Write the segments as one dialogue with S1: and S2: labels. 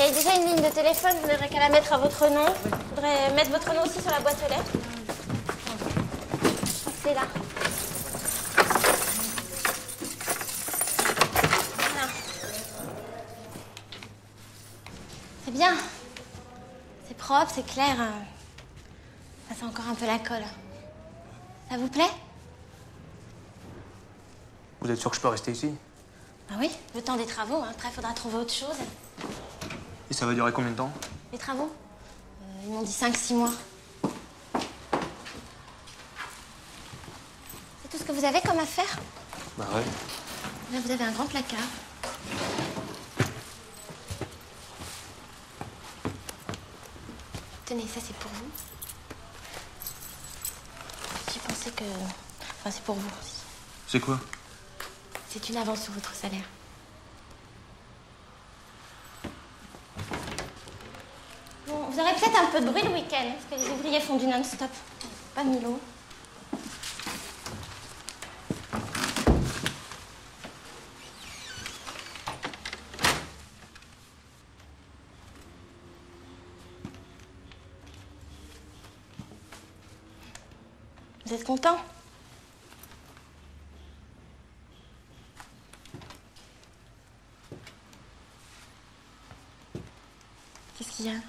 S1: avez déjà une ligne de téléphone, vous n'aurez qu'à la mettre à votre nom. Il faudrait mettre votre nom aussi sur la boîte aux lettres. Je crois que c'est là. Voilà. C'est bien. C'est propre, c'est clair. Ça sent encore un peu la colle. Ça vous plaît?
S2: Vous êtes sûr que je peux rester ici?
S1: Ah oui, le temps des travaux. Hein. Après, il faudra trouver autre chose.
S2: Et ça va durer combien de temps?
S1: Les travaux? Ils m'ont dit 5-6 mois. C'est tout ce que vous avez comme affaire?
S2: Bah ouais.
S1: Là, vous avez un grand placard. Tenez, ça c'est pour vous. J'ai pensé que... Enfin, c'est pour vous aussi.
S2: C'est quoi?
S1: C'est une avance sur votre salaire. Bon, vous aurez peut-être un peu de bruit le week-end, parce que les ouvriers font du non-stop. Pas Milo. Vous êtes content? Qu'est-ce qu'il y a?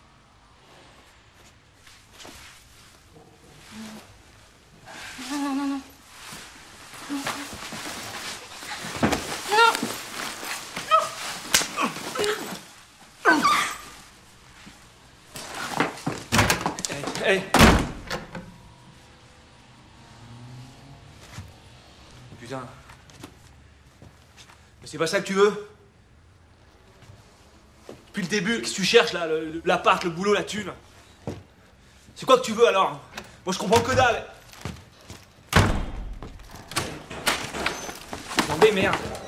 S1: Non, non, non, non. Non. Non.
S2: Hey. Putain. Mais c'est pas ça que tu veux? Depuis le début, qu'est-ce que tu cherches là? L'appart, le boulot, la thune? C'est quoi que tu veux alors? Moi je comprends que dalle. Attendez, merde.